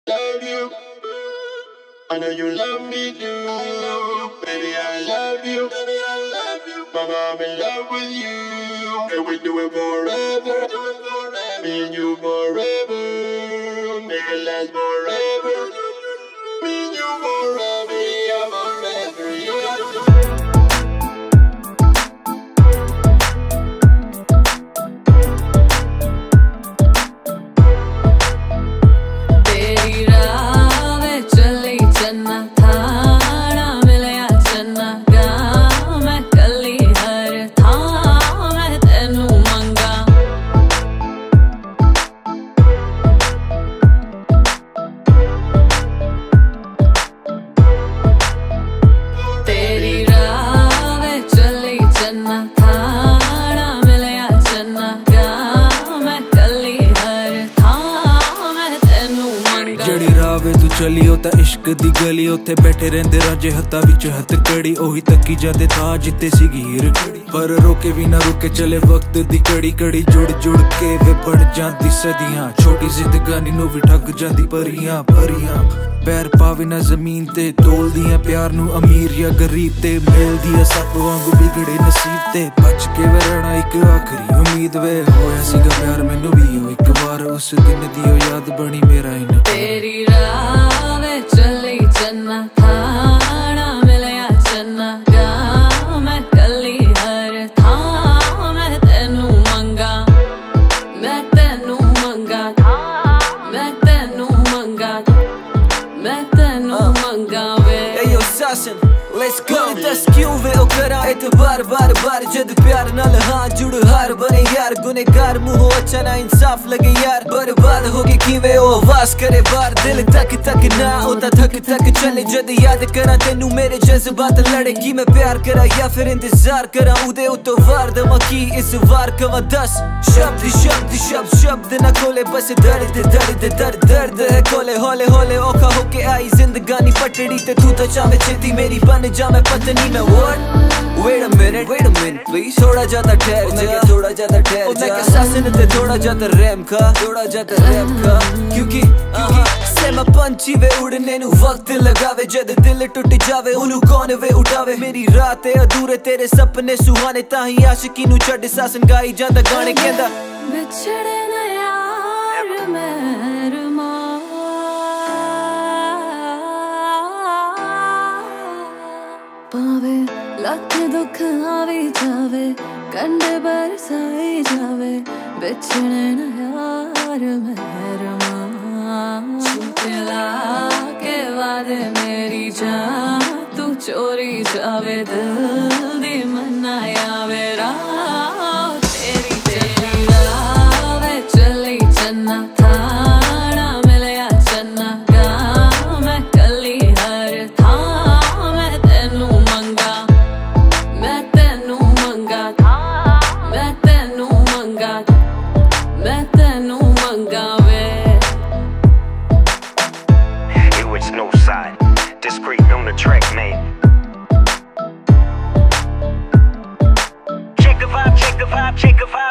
love you. I know you love me too. Baby, I love you. Baby, I love you. Mama, I'm in love with you. And we do it forever. Me and you forever. Make it last forever. Me and you forever. Yeah, forever. तेरी राह में चली चन्ना थाना मिलया चन्ना गा मैं कली हर था मैं तेनू मंगा तेरी राह में चली चन्ना थाना मिलया चन्ना गा मैं कली हर था मैं तेनू मंगा जड़ी राह वे तू चली हो ता इश्क दी गली उत्थे बैठे रहंदे राजे हत्था विच हत्थ कड़ी ओही तकी जांदे था जित्ते सी हीर पर रोके भी ना रुके चले वक्त दी कड़ी कड़ी जुड़ जुड़ के वे बन जांदी सदियां छोटी जिंदगानी नु भी ठग जांदी परियां परियां पैर पावे ना जमीन ते तोल दियां प्यार नु अमीर या गरीब ते मेल दिया सप वांगू बिगड़े नसीब ते बच के वे रहना एक आखरी उम्मीद वे होया सीगा प्यार मैनू भी हो एक बार उस दिन दी याद बनी मेरा इन तेरी राह में चली चन्ना थाना मिलया चन्ना गा मैं कली हर था मैं तेनू मंगा मैं तेनू मंगा मैं तेनू मंगा मैं तेनू मंगा वे Hey yo Sason, let's go दस क्यों वे ओ करा एतबार बार बार जद प्यार नाल हाँ जुड़ हार बने यार गुनेगार मुँह अच्छा ना इंसाफ लगे यार बर्बाद होगी कि वे ओ आवाज करे बार दिल तक तक ना होता थक थक चले जद याद करा तेनू मेरे जज्बात लड़े कि मैं प्यार करा या फिर इंतजार करा उदे उतो वार दमा की इस वार कवा दस शब्द शब्द शब्द शब्द ना खोले बस दर्द दर्द दर्द दर्द है खोले होले होले औखा होके आई जिंदगानी पटड़ी ते तू तो चाहे छेती मेरी बन जा मैं पत्नी में what wait a minute please थोड़ा ज्यादा ठहर जा थोड़ा ज्यादा ठहर जा मैं सासन ते थोड़ा ज्यादा रैम खा क्योंकि सेमा पंछी वे उड़ने नु वक्त लगावे जद दिल टूट जावे उनु कौन वे उठावे मेरी रात है अधूरे तेरे सपने सुहाने ताही आशिकी नु छड़ सासन गाई जांदा गाने कहंदा बिछड़े ना यार मेहरमा पावे लख दुख आवी जावे कंडे बरसाई जावे बिछड़े न यार मेहरमा छुपला के वादे मेरी जान तू चोरी जावे दिल दी मनाया मेरा तेरी तेरी राह में चली चन्ना थाना मिलया चन्ना गा मैं कली हर था मैं तेनू मंगा मैं तेनू मंगा मैं तेनू मंगा मैं तेनू मंगा वे It was no side, discreet on the track, man. Check the vibe, check the vibe, check the vibe.